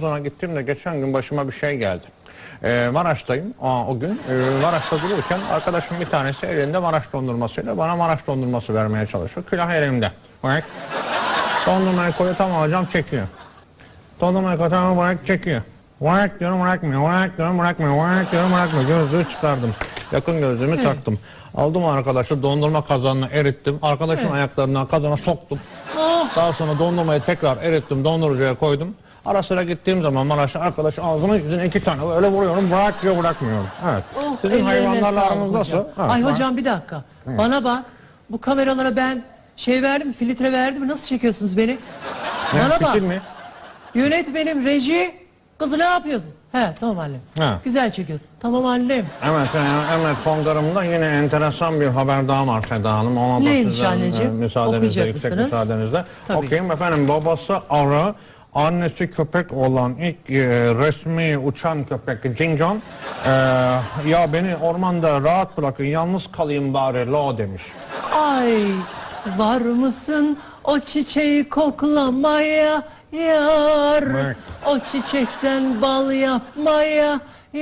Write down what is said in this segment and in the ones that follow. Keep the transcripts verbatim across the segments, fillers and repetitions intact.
Trabzon'a gittiğimde geçen gün başıma bir şey geldi. Ee, Maraş'tayım Aa, o gün. Ee, Maraş'ta dururken arkadaşım bir tanesi elinde Maraş dondurmasıyla bana Maraş dondurması vermeye çalışıyor. Külah elimde. Bak. Dondurmayı koyuyor, tamam hocam, çekiyor. Dondurmayı koyuyor, tamam, bırak, çekiyor. Bırak diyorum, bırakmıyor. Bırak diyorum, bırakmıyor. Bırak diyorum, bırakmıyor. Gözlüğü çıkardım. Yakın gözlüğümü Evet. taktım. Aldım arkadaşı, dondurma kazanını erittim. Arkadaşın Evet. ayaklarından kazana soktum. Oh. Daha sonra dondurmayı tekrar erittim, dondurucuya koydum. Ara sıra gittiğim zaman Maraş'ta arkadaş ağzını yüzüne iki tane böyle vuruyorum, bırak diyor, bırakmıyorum. Evet. Oh, Sizin ellerine hayvanlarla sağlık aranız nasıl? hocam. Evet, Ay var. hocam bir dakika. Bana bak. Bu kameralara ben şey verdim mi? Filtre verdim mi? Nasıl çekiyorsunuz beni? Ne, Bana bak. fikir mi? Yönetmenim, reji. Kızı ne yapıyorsun? He, tamam annem. Ha. Güzel çekiyorsun. Tamam annem. Evet, e, evet, Kongarım'da yine enteresan bir haber daha var Seda Hanım. Ona da Neymiş sizden, anneciğim? e, müsaadenizle, Okuyacak yüksek mısınız? müsaadenizle. Tabii. Okuyayım efendim. Babası arı, annesi köpek olan ilk e, resmi uçan köpek Cincon, e, ya beni ormanda rahat bırakın, yalnız kalayım bari lo demiş. Ay, var mısın o çiçeği koklamaya yar? Evet. O çiçekten bal yapmaya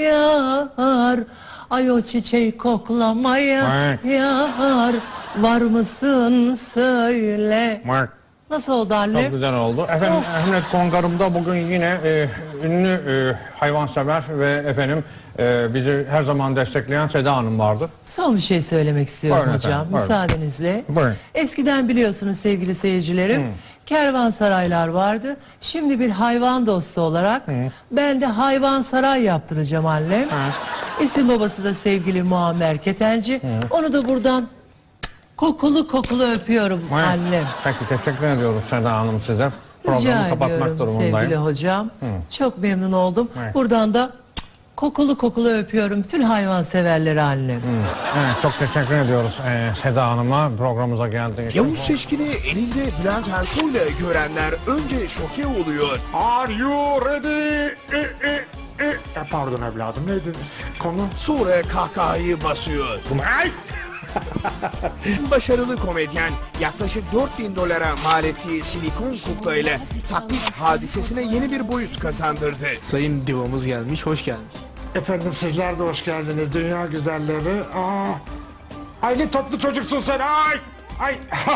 yar. Ay o çiçeği koklamaya Evet. yar. Var mısın söyle. Mark. Nasıl oldu Çok anne? güzel oldu. Efendim, Ahmet Kongarım'da bugün yine e, ünlü e, hayvansever ve efendim e, bizi her zaman destekleyen Seda Hanım vardı. Son bir şey söylemek istiyorum Buyurun hocam, efendim, buyurun. müsaadenizle. Buyurun. Eskiden biliyorsunuz sevgili seyircilerim, kervansaraylar vardı. Şimdi bir hayvan dostu olarak ben de hayvansaray yaptıracağım annem. İsim babası da sevgili Muammer Ketenci. Onu da buradan kokulu kokulu öpüyorum Evet. annem. Peki, teşekkür ediyoruz Seda Hanım size. Programı Rica kapatmak ediyorum sevgili durumundayım. hocam. Çok memnun oldum. Evet. Buradan da kokulu kokulu öpüyorum bütün hayvanseverleri annem. Evet, çok teşekkür ediyoruz e, Seda Hanım'a programımıza geldiğiniz için. Yavuz Seçkin'i elinde Bülent Ersoy'la görenler önce şoke oluyor. Are you ready? E, e, e. E, pardon evladım, neydi konu? Sonra kahkahayı basıyor. Ay! Başarılı komedyen yaklaşık dört bin dolara mal ettiği silikon kukla ile taklit hadisesine yeni bir boyut kazandırdı. Sayın divamız gelmiş, hoş gelmiş. Efendim sizler de hoş geldiniz dünya güzelleri. Aa, ay ne tatlı çocuksun sen. Ay, ay,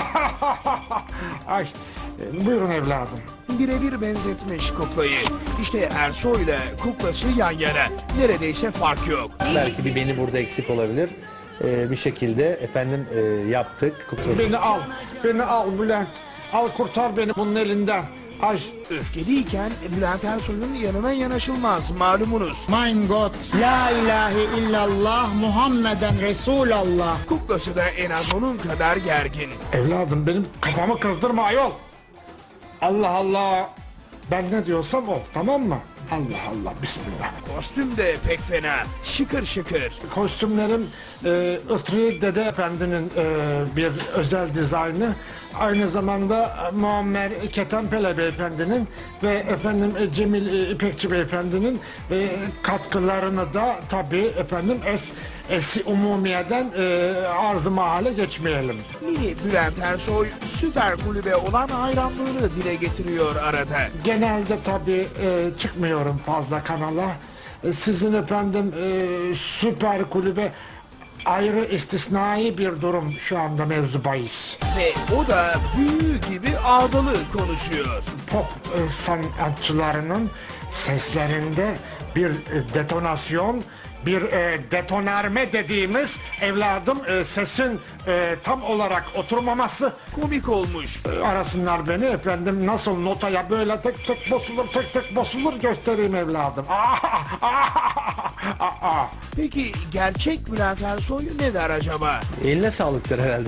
ay. E, Buyurun evladım. Birebir benzetmiş kuklayı. İşte Ersoy ile kuklası yan yana. Neredeyse fark yok. Belki bir beni burada eksik olabilir. Ee, bir şekilde efendim e, yaptık. Beni al, beni al Bülent. Al kurtar beni bunun elinden. Ay. Öfkeliyken Bülent Ersoy'un yanına yanaşılmaz malumunuz. Mein Gott, la ilahe illallah, Muhammeden Resulallah. Kuklası da en az onun kadar gergin. Evladım benim kafamı kızdırma ayol. Allah Allah. Ben ne diyorsam o, tamam mı? Allah Allah, bismillah. Kostüm de pek fena. Şıkır şıkır. Kostümlerim e, Itri Dede Efendi'nin e, bir özel dizaynı. Aynı zamanda e, Muammer Ketenpele Beyefendi'nin ve efendim e, Cemil e, İpekçi Beyefendi'nin e, katkılarını da tabii efendim es, Esi Umumiye'den e, arz-ı mahale geçmeyelim. Mini Bülent Ersoy süper kulübe olan hayranlığını dile getiriyor arada. Genelde tabii e, çıkmıyorum fazla kanala. E, sizin efendim e, süper kulübe ayrı istisnai bir durum şu anda mevzu bahis. Ve o da büyü gibi ağdalı konuşuyor. Pop e, sanatçılarının seslerinde bir e, detonasyon, bir e, detonarme dediğimiz evladım e, sesin e, tam olarak oturmaması. Komik olmuş. E, arasınlar beni efendim nasıl notaya böyle tek tek bozulur tek tek bozulur göstereyim evladım. Peki gerçek Bülent Ersoy ne der acaba? Eline sağlıktır herhalde.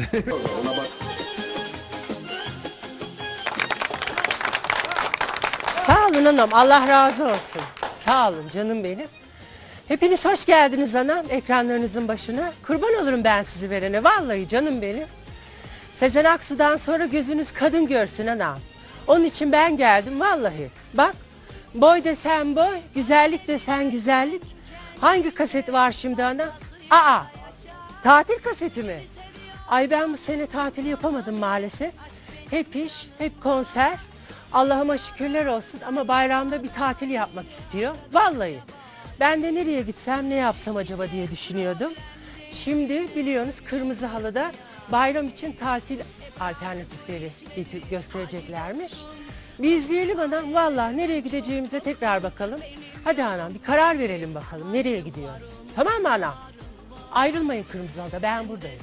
Sağ olun anam, Allah razı olsun. Sağ olun canım benim. Hepiniz hoş geldiniz anam ekranlarınızın başına. Kurban olurum ben sizi verene, vallahi canım benim. Sezen Aksu'dan sonra gözünüz kadın görsün anam. Onun için ben geldim vallahi. Bak, boy desen boy, güzellik desen güzellik. Hangi kaset var şimdi ana? Aa, tatil kaseti mi? Ay ben bu sene tatil yapamadım maalesef. Hep iş, hep konser. Allah'ıma şükürler olsun ama bayramda bir tatil yapmak istiyor. Vallahi. Ben de nereye gitsem ne yapsam acaba diye düşünüyordum. Şimdi biliyorsunuz Kırmızı Halı'da bayram için tatil alternatifleri göstereceklermiş. Bir izleyelim anam. Vallahi nereye gideceğimize tekrar bakalım. Hadi anam bir karar verelim bakalım nereye gidiyoruz. Tamam mı anam? Ayrılmayın Kırmızı Halı'da, ben buradayım.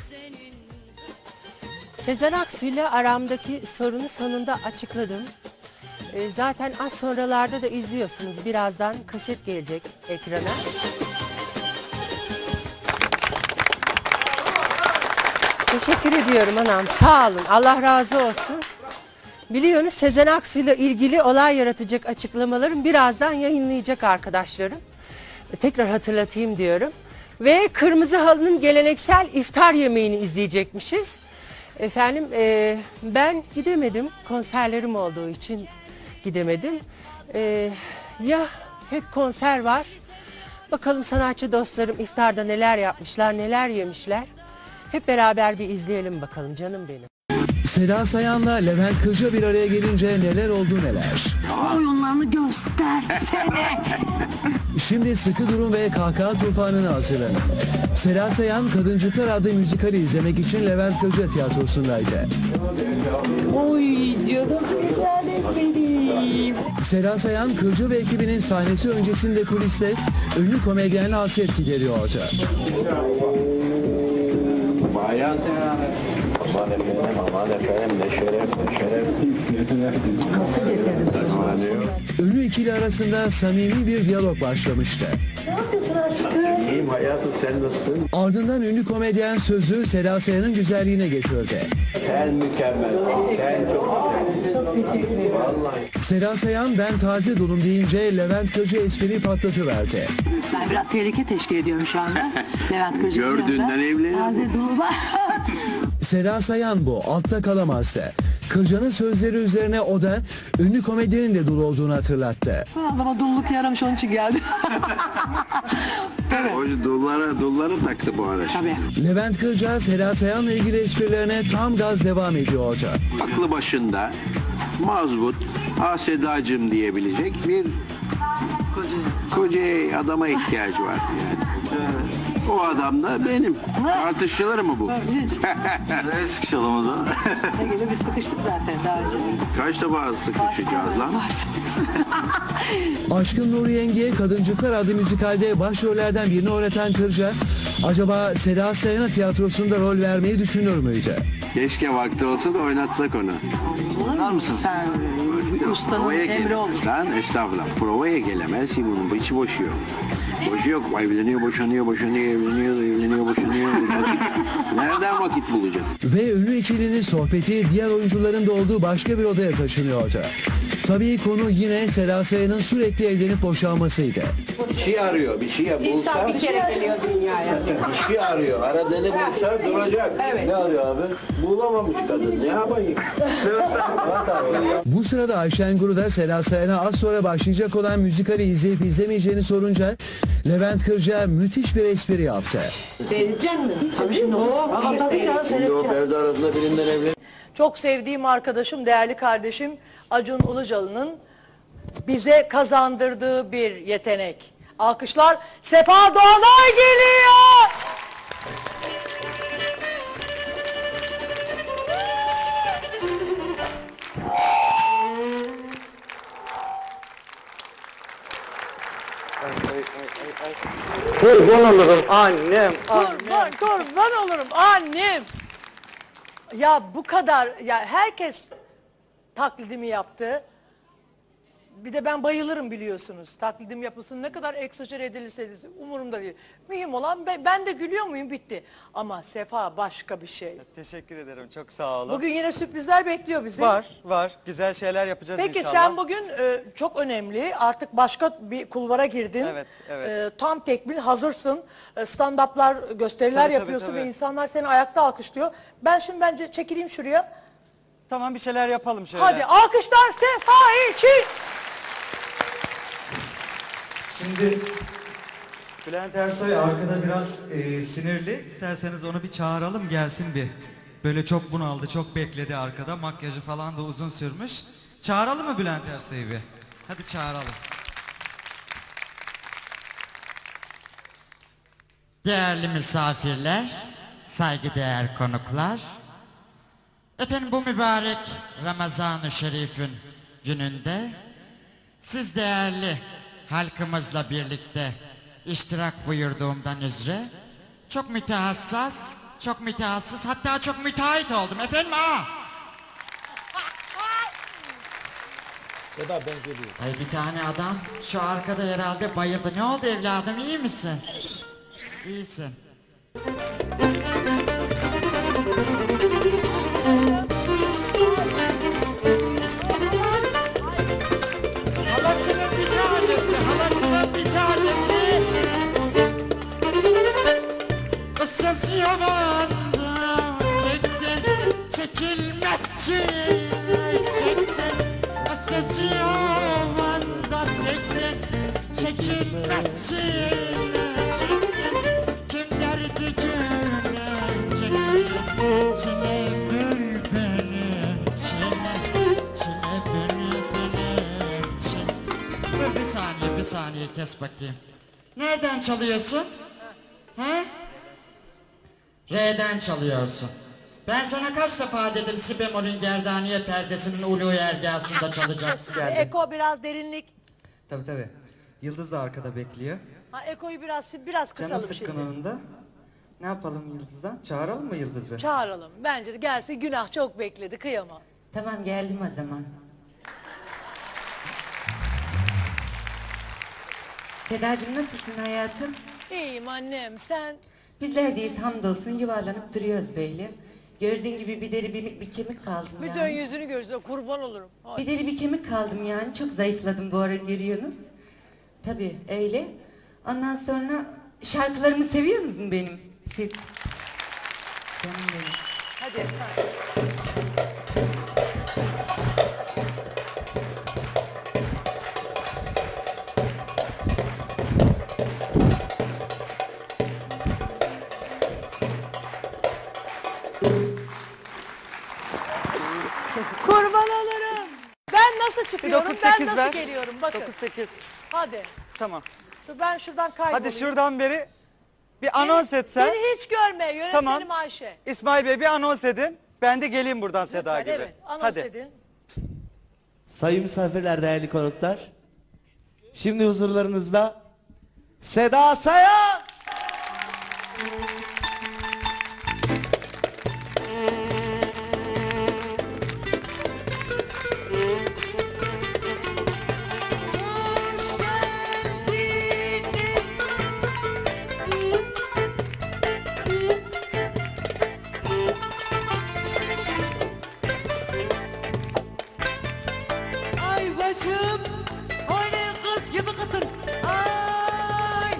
Sezen Aksu ile aramdaki sorunu sonunda açıkladım. E, zaten az sonralarda da izliyorsunuz. Birazdan kaset gelecek ekrana. Teşekkür ediyorum anam. Sağ olun. Allah razı olsun. Biliyorsunuz Sezen Aksu ile ilgili olay yaratacak açıklamalarım birazdan yayınlayacak arkadaşlarım. E, tekrar hatırlatayım diyorum. Ve Kırmızı Halı'nın geleneksel iftar yemeğini izleyecekmişiz. Efendim e, ben gidemedim. Konserlerim olduğu için gidemedim. Ee, ya hep konser var. Bakalım sanatçı dostlarım iftarda neler yapmışlar, neler yemişler. Hep beraber bir izleyelim bakalım canım benim. Seda Sayan'la Levent Kırca bir araya gelince neler oldu neler. Oyunlarını göstersene. Şimdi sıkı durun ve kahkaha tufanına hazırlanın. Seda Sayan Kadıncıklar adlı müzikali izlemek için Levent Kırca tiyatrosundaydı. Oy canım güzelim benim. Seda Sayan, Kırca ve ekibinin sahnesi öncesinde kuliste ünlü komedyenle hasret gideriyordu. Bayan aman efendim, aman efendim, ne şeref, ne şeref. Nasıl getirdin? Ünlü ikili arasında samimi bir diyalog başlamıştı. Ne yapıyorsun aşkım? İyiyim hayatım, sen nasılsın? Ardından ünlü komedyen sözü Seda Sayan'ın güzelliğine getirdi. Sen mükemmel, sen çok güzelsin. Çok teşekkür ederim. Vallahi. Seda Sayan ben taze dolum deyince Levent Kırca espri patlatıverdi. Ben biraz tehlike teşkil ediyorum şu anda. Levent Kırca. Gördüğünden evleniyorum. Taze duluma. Seda Sayan bu, altta kalamazdı. Kırca'nın sözleri üzerine o da ünlü komedyenin de dul olduğunu hatırlattı. Adama dulluk yaramış onun için geldi. O dullara, dullara taktı bu ara. Tabii. Levent Kırca, Seda Sayan'la ilgili esprilerine tam gaz devam ediyordu. Aklı başında, mazbut, ah Sedacığım diyebilecek bir koca adama ihtiyacı var yani. O adam da benim. Tartışılır mı bu? Ne sıkışalım o zaman? Yine biz sıkıştık zaten daha önce. Kaç defa sıkışacağız lan? Aşkın Nuri Yengi'ye Kadıncıklar adlı müzikalde başrollerden birini oynatan Kırca, acaba Seda Sayan'a tiyatrosunda rol vermeyi düşünür müydü? Keşke vakti olsa da oynatsak onu. Anlar mısın? Sen ustanın Provaya emri gelemez. olur. Lan estağfurullah. Provaya gelemez. Bunun içi boşuyor. Boşu yok. Evleniyor, boşanıyor, boşanıyor, evleniyor, evleniyor, boşanıyor. Vakit. Nereden vakit bulacak? Ve ünlü ikilinin sohbeti diğer oyuncuların da olduğu başka bir odaya taşınıyordu. Tabii konu yine Seda Sayan'ın sürekli evlenip boşanmasıydı. Bir şey arıyor, bir şey bulsa. İnsan bir kere geliyor dünyaya. Bir şey arıyor. Aradığını bulsa duracak. Evet. Ne arıyor abi? Bulamamış kadın. Ne yapayım? Bu sırada Ayşen Guru da Seda Sayan'a az sonra başlayacak olan müzikali izleyip izlemeyeceğini sorunca Levent Kırca müthiş bir espri yaptı. Seyredecek mi? Tabii şimdi o. Tabii ya Şimdi o perde arasında birinden evlen. Çok sevdiğim arkadaşım, değerli kardeşim Acun Ilıcalı'nın bize kazandırdığı bir yetenek. Alkışlar Sefa Doğanay geliyor. Kurban olurum annem. Kurban, kurban olurum annem. Ya bu kadar, ya herkes taklidimi yaptı. Bir de ben bayılırım biliyorsunuz. Taklidim yapılsın ne kadar egzajere edilirse edilsin umurumda değil. Mühim olan ben, ben de gülüyor muyum bitti. Ama Sefa başka bir şey. Teşekkür ederim. Çok sağ olun. Bugün yine sürprizler bekliyor bizi. Var, var. Güzel şeyler yapacağız Peki inşallah. sen bugün e, çok önemli. Artık başka bir kulvara girdin. Evet, evet. E, tam tekmil hazırsın. E, stand-up'lar, gösteriler Tabii, tabii, yapıyorsun tabii. ve insanlar seni ayakta alkışlıyor. Ben şimdi bence çekileyim şuraya. Tamam bir şeyler yapalım şöyle. Hadi alkışlar Sefa için. Şimdi Bülent Ersoy arkada biraz e, sinirli. İsterseniz onu bir çağıralım gelsin bir. Böyle çok bunaldı, çok bekledi arkada. Makyajı falan da uzun sürmüş. Çağıralım mı Bülent Ersoy'u bir? Hadi çağıralım. Değerli misafirler, saygıdeğer konuklar. Efendim bu mübarek Ramazan-ı Şerif'in gününde siz değerli halkımızla birlikte iştirak buyurduğumdan üzere çok mütehassas, çok mütehassıs, hatta çok müteahhit oldum efendim ha. Seda ben geliyorum. Ay bir tane adam şu arkada herhalde bayıldı. Ne oldu evladım, iyi misin? İyisin. Halasının bir tanesi, halasının bir tanesi. Isısı yolanda çekti, çekilmez çile çekti. Isısı yolanda çekti, çekilmez çile çekti. Kim derdi güne çekti, çile bülbülü çile, çile bülbülü çile. Dur bir saniye, bir saniye kes bakayım. Nereden çalıyorsun? He? Re'den çalıyorsun. Ben sana kaç defa dedim si bemolün gerdaniye perdesinin ulu ergasında çalacaksın. Eko biraz derinlik. Tabii tabii. Yıldız da arkada bekliyor. Ha, ekoyu biraz biraz Canı kısalım sıkkın şimdi. onun da. Ne yapalım Yıldız'dan? Çağıralım mı Yıldız'ı? Çağıralım. Bence de gelsin, günah çok bekledi, kıyamam. Tamam geldim o zaman. Sedacığım nasılsın hayatım? İyiyim annem, sen? Bizler deyiz hamdolsun, yuvarlanıp duruyoruz böyle. Gördüğün gibi bir deri bir, bir kemik kaldım Bir yani. dön yüzünü görürse kurban olurum. Hadi. Bir deri bir kemik kaldım yani, çok zayıfladım bu ara görüyorsunuz. Tabii öyle. Ondan sonra şarkılarımı seviyor musun benim? Siz... Canım benim. Hadi. Kurban olurum. Ben nasıl çıkıyorum, dokuz ben sekiz nasıl ver. geliyorum bakın. dokuz sekiz. Hadi. Tamam. Dur ben şuradan kaybolayım. Hadi şuradan beri bir anons etsen. Beni hiç görme, yönetmenim Tamam. Ayşe. İsmail Bey bir anons edin. Ben de geleyim buradan Seda Lütfen, gibi. evet, anons Hadi. edin. Sayın misafirler, değerli konuklar. Şimdi huzurlarınızda Seda Sayan. Ay bacım, oynayın kız gibi kıtır. Ay.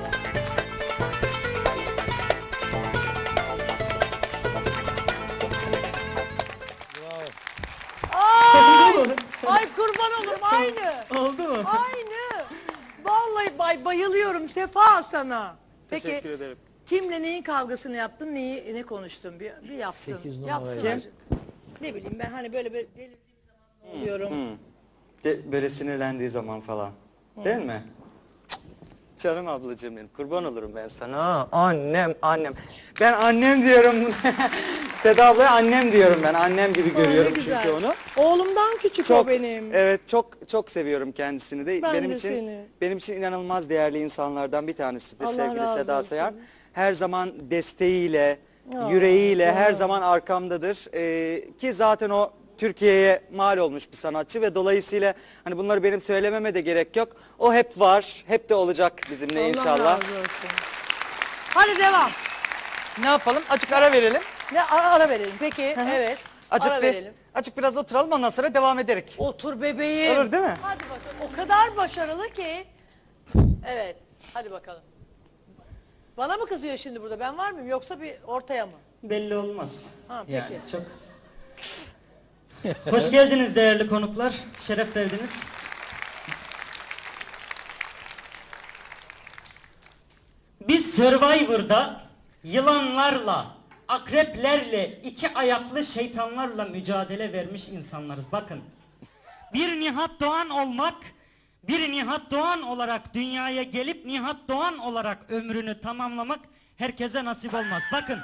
Ay, ay kurban olurum aynı. Oldu mu? Aynı. Vallahi bay, bayılıyorum Sefa sana. Peki Teşekkür ederim. kimle neyin kavgasını yaptın, neyi ne konuştun bir, bir yapsın. Sekiz numarayı. Yapsın. Kim? hacı. Ne bileyim ben hani böyle böyle delirdiğim zaman oluyorum. Hı. De, böyle sinirlendiği zaman falan. Değil mi? Canım ablacığım benim. Kurban olurum ben sana. Annem, annem. Ben annem diyorum. Seda ablaya annem diyorum ben. Annem gibi Aa, ne görüyorum güzel. çünkü onu. Oğlumdan küçük Çok, o benim. Evet, çok çok seviyorum kendisini de. Ben benim de için seni. benim için inanılmaz değerli insanlardan bir tanesidir Allah sevgili razı Seda olsun. Sayan. Her zaman desteğiyle, Aa, yüreğiyle canım. her zaman arkamdadır. Ee, ki zaten o Türkiye'ye mal olmuş bir sanatçı ve dolayısıyla hani bunları benim söylememe de gerek yok. O hep var, hep de olacak bizimle Allah inşallah. razı olsun. Hadi devam. Ne yapalım? Açık ara verelim. Ne ara, ara verelim peki. Evet. Açık ara bir, verelim. açık biraz oturalım ondan sonra devam ederek. Otur bebeğim. Olur değil mi? Hadi bakalım. O kadar başarılı ki. Evet. Hadi bakalım. Bana mı kızıyor şimdi burada? Ben var mıyım yoksa bir ortaya mı? Belli olmaz. Ha peki. Yani çok. Hoş geldiniz değerli konuklar. Şeref verdiniz. Biz Survivor'da yılanlarla, akreplerle, iki ayaklı şeytanlarla mücadele vermiş insanlarız. Bakın. Bir Nihat Doğan olmak, bir Nihat Doğan olarak dünyaya gelip Nihat Doğan olarak ömrünü tamamlamak herkese nasip olmaz. Bakın.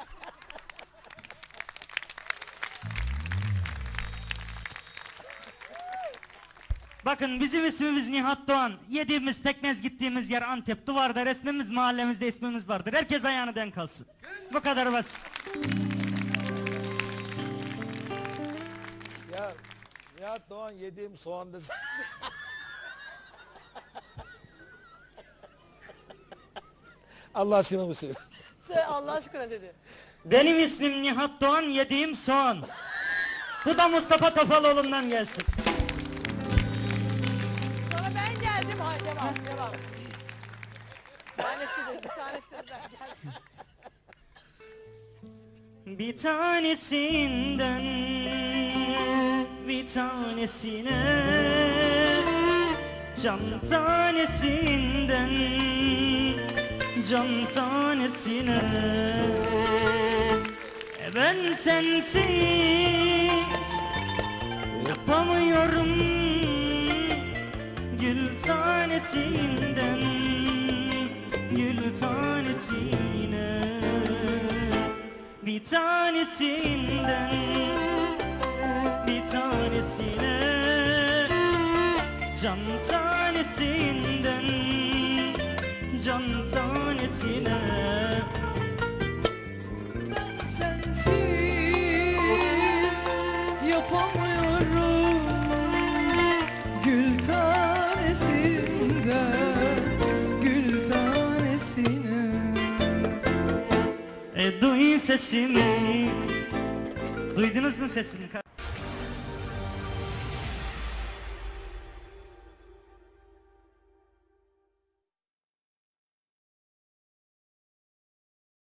Bakın bizim ismimiz Nihat Doğan. Yediğimiz teknez gittiğimiz yer Antep. Duvarda resmimiz, mahallemizde ismimiz vardır. Herkes ayağını denk alsın. Bu kadar basit. Ya Nihat Doğan yediğim soğanda... Allah aşkına mı söyle? Söyle Allah aşkına dedi. Benim ismim Nihat Doğan, yediğim soğan. Bu da Mustafa Topaloğlu'ndan gelsin. Sonra ben geldim. Hadi devam devam. Bir tanesi de bir tanesi de ben geldim. Bir tanesinden bir tanesine, can tanesinden can tanesine, e ben sensiz yapamıyorum, gül tanesinden gül tanesine, bir tanesinden bir tanesine, can tanesinden can tanesine. Sensiz yapamıyorum, gül tanesinden gül tanesine. E duy sesimi. Duydunuz mu sesimi?